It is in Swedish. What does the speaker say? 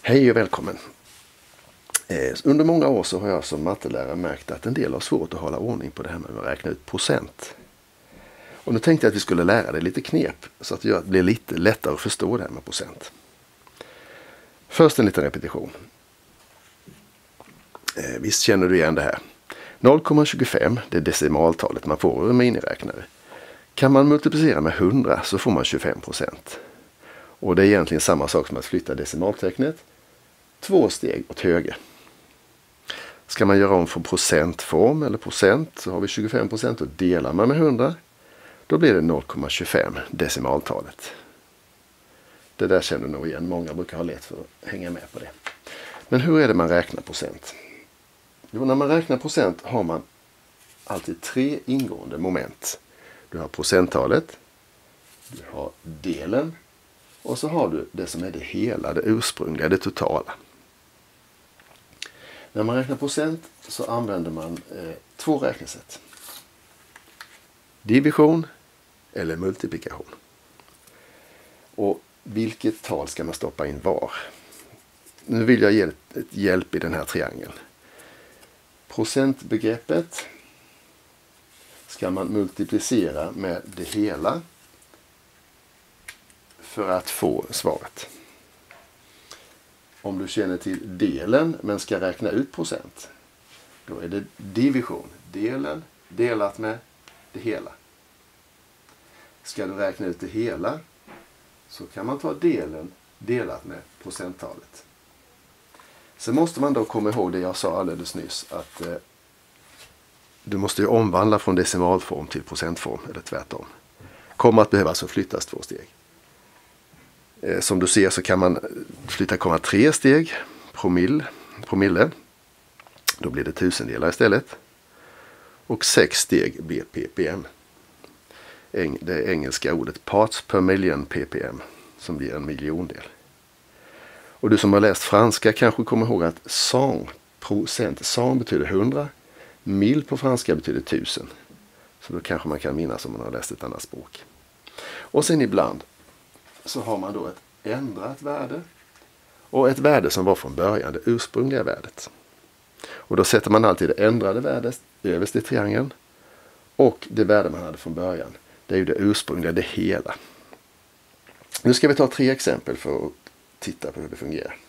Hej och välkommen! Under många år så har jag som mattelärare märkt att en del har svårt att hålla ordning på det här med att räkna ut procent. Och nu tänkte jag att vi skulle lära dig lite knep så att det blir lite lättare att förstå det här med procent. Först en liten repetition. Visst känner du igen det här? 0,25 det är decimaltalet man får ur en miniräknare. Kan man multiplicera med 100 så får man 25%. Och det är egentligen samma sak som att flytta decimaltecknet 2 steg åt höger. Ska man göra om från procentform eller procent så har vi 25% och delar man med 100 då blir det 0,25 decimaltalet. Det där känner du nog igen. Många brukar ha lätt för att hänga med på det. Men hur är det man räknar procent? Jo, när man räknar procent har man alltid 3 ingående moment. Du har procenttalet, du har delen och så har du det som är det hela, det ursprungliga, det totala. När man räknar procent så använder man 2 räknesätt. Division eller multiplikation. Och vilket tal ska man stoppa in var? Nu vill jag ge ett hjälp i den här triangeln. Procentbegreppet ska man multiplicera med det hela för att få svaret. Om du känner till delen men ska räkna ut procent, då är det division. Delen delat med det hela. Ska du räkna ut det hela så kan man ta delen delat med procenttalet. Sen måste man då komma ihåg det jag sa alldeles nyss, att du måste ju omvandla från decimalform till procentform eller tvärtom. Kommer att behöva alltså flyttas 2 steg. Som du ser så kan man flytta 3 steg, promille. Då blir det tusendelar istället. Och 6 steg blir ppm. Det engelska ordet parts per million ppm som blir en miljondel. Och du som har läst franska kanske kommer ihåg att cent betyder 100. Mille på franska betyder 1000. Så då kanske man kan minnas om man har läst ett annat språk. Och sen ibland så har man då ett ändrat värde och ett värde som var från början, det ursprungliga värdet. Och då sätter man alltid det ändrade värdet överst i triangeln och det värde man hade från början, det är ju det ursprungliga, det hela. Nu ska vi ta 3 exempel för att titta på hur det fungerar.